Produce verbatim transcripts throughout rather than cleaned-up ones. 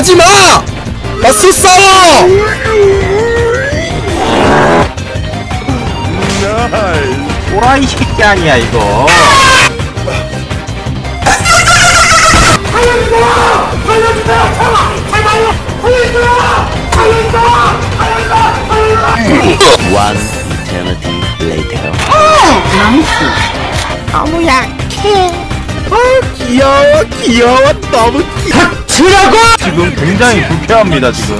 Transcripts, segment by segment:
하지마! 맞서 싸워! 오라이 새끼 아니야 이거. 살려주세요! 살려주세요! 제발요! 살려주세요! 살려주세요! 살려주세요! One eternity later. 나이스. 너무 약해. 아 귀여워 귀여워 너무 귀여워. 닥치라고! 지금 굉장히 불쾌합니다 지금.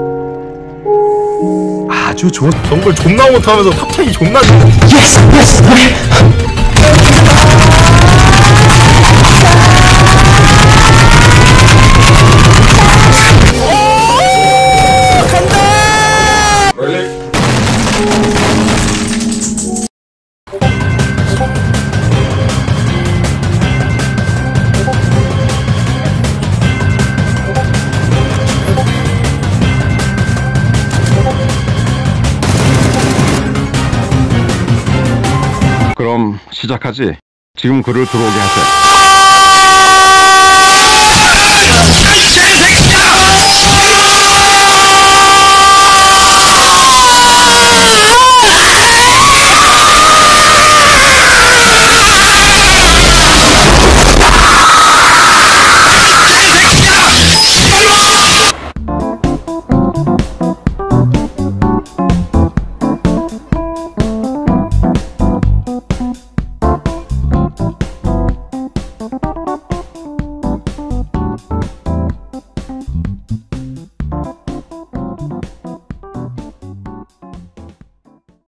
아주 좋은 정글 존나 못하면서 탑차이 존나 좋아. Yes, yes, 그럼 시작하지. 지금 그를 들어오게 하세요.